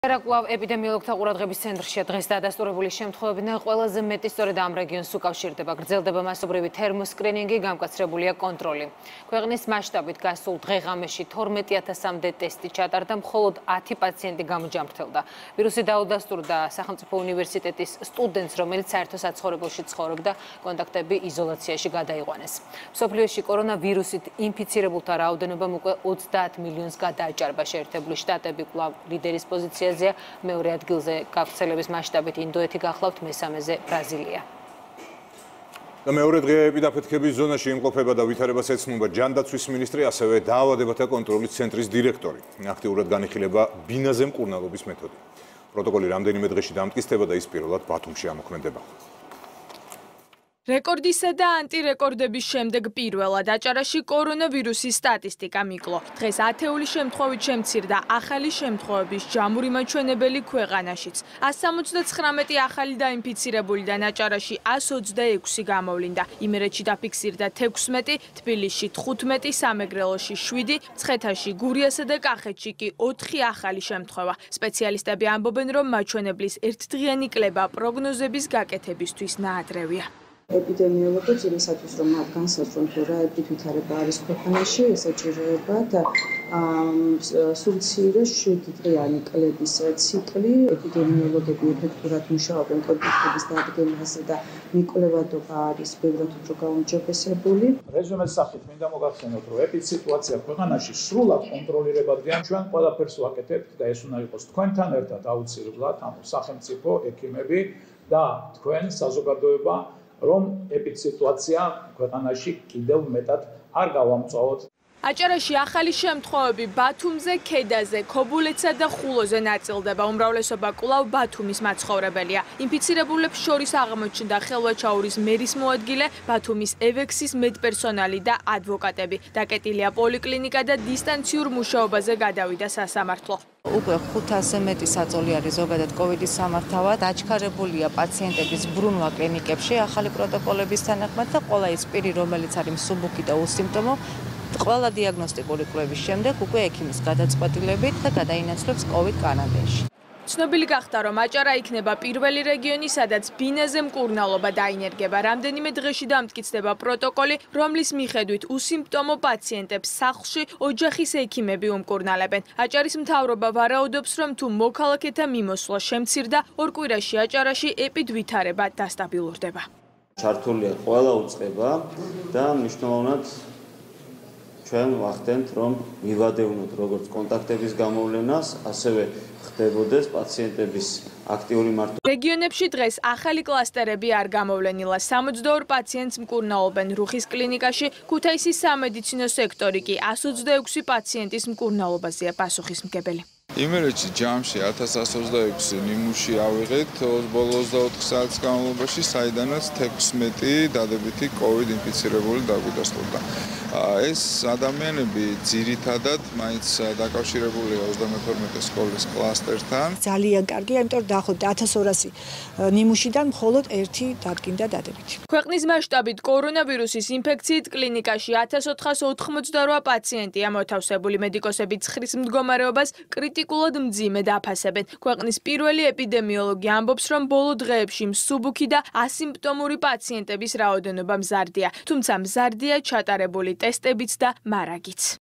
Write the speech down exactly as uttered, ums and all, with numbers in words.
Ერაკლავ ეპიდემიოლოგთა ყურადღების ცენტრშია დღეს დადასტურებული შემთხვევებიდან ყველაზე მეტი სწორედ ამ რეგიონს უკავშირდება. გრძელდება მასობრივი თერმოსკრინინგი, გამკაცრებულია კონტროლი. ქვეყნის მასშტაბით გასულ დღე-ღამეში თორმეტი ათასამდე ტესტი ჩატარდა, მხოლოდ ათი პაციენტი გამოჯამრთელდა. ვირუსი დაუდასტურდა სახელმწიფო უნივერსიტეტის სტუდენტს, რომელიც საერთო საცხოვრებელში ცხოვრობდა, კონტაქტები იზოლაციაში გადაიყვანეს. მსოფლიოში კორონავირუსით ინფიცირებულთა რაოდენობამ უკვე ოცდაათ მილიონს გადააჭარბა. შეერთებული შტატები კვლავ ლიდერის პოზიციაზე მეორე ადგილზე გავრცელების მასშტაბით ინდოეთი გახლავთ, მესამეზე ბრაზილია. მეორე დღე ეპიდაფეთქების ზონაში იმყოფება და ვითარებას ეცნობა ჯანდაცვის მინისტრი, ასევე დაავადებათა კონტროლის ცენტრის დირექტორი. აქტიურად განიხილება ბინაზე მკურნალობის მეთოდი. პროტოკოლი რამდენიმე დღეში დამტკიცდება და ის პირველად ბათუმში ამოქმედება. რეკორდისა და ანტირეკორდების შემდეგ პირველად აჭარაში კორონავირუსის სტატისტიკა მიკლო. დღეს ათეული შემთხვევით შემცირდა ახალი შემთხვევების ჯამური მაჩვენებელი ქვეყანაშიც. ას სამოცდაცხრამეტი ახალი დაინფიცირებულიდან აჭარაში ას ოცდაექვსი გამოვლინდა. იმერეთში დაფიქსირდა თექვსმეტი, თბილისში თხუთმეტი, სამეგრელოში შვიდი, მცხეთაში, გურიასა და კახეთში კი ოთხი ახალი შემთხვევა. სპეციალისტები ამბობენ, რომ მაჩვენებლის ერთდღიანი კლება პროგნოზების გაკეთებისთვის ნაადრევია. ეპიდემიოლოგებს იმისათვის, რომ მათ განსაზღვრონ, თუ რა ეპიდ ვითარება არის ქვეყანაში, ესაჭიროებათ სულ მცირე შვიდდღიანი კლების ციკლი. ეპიდემიოლოგები ეფექტურად მუშაობენ კონტაქტების დადგენაზე და მიკვლევადობა არის ბევრად უფრო გაუმჯობესებული. რეზუმეს სახით მინდა მოგახსენოთ, რომ ეპიდსიტუაცია ქვეყანაში სრულად კონტროლირებადია. ჩვენ ყველაფერს ვაკეთებთ და ეს უნდა იყოს თქვენთან ერთად აუცილებლად, ანუ სახელმწიფო, ექიმები და თქვენ საზოგადოება, რომ ეპიდსიტუაცია ქვეყანაში კიდევ მეტად არ გავამწვავოთ. აჭარაში ახალი შემთხვევები ბათუმზე, ქედაზე, ქობულეთსა და ხულოზე ნაწილდება. უმრავლესობა კვლავ ბათუმის მაცხოვრებელია. ინფიცირებულებს შორის აღმოჩნდა ხელვაჩაურის მერის მოადგილე, ბათუმის ევექსის მედპერსონალი და ადვოკატები. დაკეტილია პოლიკლინიკა და დისტანციურ მუშაობაზე გადავიდა სასამართლო. უკვე ხუთასზე მეტი საწოლი არის ზოგადად კოვიდის სამართავად. აჩქარებულია პაციენტების ბრუნვა კლინიკებში ახალი პროტოკოლების თანახმად და ყველა ის პირი, რომელიც არის მსუბუქი და უსიმპტომო, ყველა დიაგნოსტიკური კვლევის შემდეგ უკვე ექიმის გადაწყვეტილებით და გადაინაცვლებს კოვიდ კარანტინში. ცნობილი გახდა, რომ აჭარა იქნება პირველი რეგიონი, სადაც ბინაზე მკურნალობა დაინერგება. რამდენიმე დღეში დამტკიცდება პროტოკოლი, რომლის მიხედვით უსიმპტომო პაციენტებს სახლში ოჯახის ექიმები უმკურნალებენ. აჭარის მთავრობა ვარაუდობს, რომ თუ მოქალაქეთა მიმოსვლა შემცირდა, ორ კვირაში აჭარაში ეპიდ ვითარება დასტაბილურდება. ჩართულია ყველა უწყება და მნიშვნელოვნად ჩვენ ვახდენთ, რომ მივადევნოთ როგორც კონტაქტების გამოვლენას, ასევე ხდებოდეს პაციენტების აქტიური მართვა. რეგიონებში დღეს ახალი კლასტერები არ გამოვლენილა. სამოცდაორ პაციენტს მკურნალობენ რუხის კლინიკაში, ქუთაისის სამედიცინო სექტორი კი ას ოცდაექვსი პაციენტის მკურნალობაზეა პასუხისმგებელი. იმერეთში ჯამში ათას ას ოცდაექვსი ნიმუში ავიღეთ ბოლო ოცდაოთხ საათის განმავლობაში, საიდანაც თექვსმეტი დადებითი კოვიდ ინფიცირებული დაგვიდასტურდა. ეს ადამიანები ძირითადად მაინც დაკავშირებულია ოცდამეთორმეტე სკოლის კლასტერთან. ძალიან კარგია, იმიტომ რომ დაახლოებით ათას ორასი ნიმუშიდან მხოლოდ ერთი დადგინდა დადებითი. ქვეყნის მასშტაბით კორონავირუსის ინფექციით კლინიკაში ათას ოთხას ოთხმოცდარვა პაციენტია მოთავსებული. მედიკოსები ცხრის მდგომარეობას კრიტიკულად მძიმე დაფასებენ. ქვეყნის პირველი ეპიდემიოლოგი ამბობს, რომ ბოლო დღეებში მსუბუქი და ასიმპტომური პაციენტების რაოდენობა მზარდია. თუმცა მზარდია ჩატარებული ტესტებიც და მარაგიც.